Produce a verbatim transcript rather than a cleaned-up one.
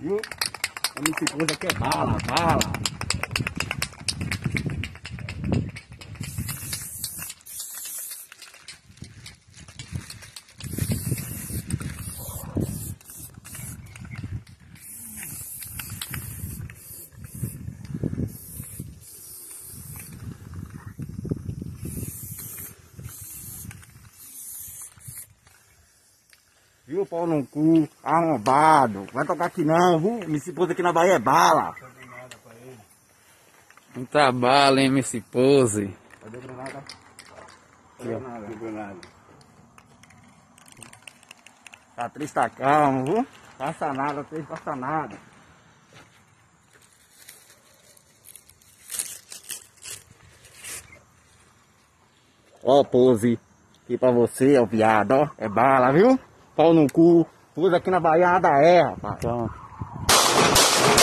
Viu? A minha esposa aqui é bala, bala. Viu, pau no cu, arrombado. Vai tocar aqui não, viu? Minha esposa aqui na Bahia é bala. Muita bala, hein, Miss Pose. Cadê a granada? Granada. Granada. A atriz tá calma, viu? Passa nada, atriz passa nada. Ó, Pose. Aqui pra você, ó, viado, ó. É bala, viu? Pau no cu. Pose aqui na Bahia nada é, rapaz. Então.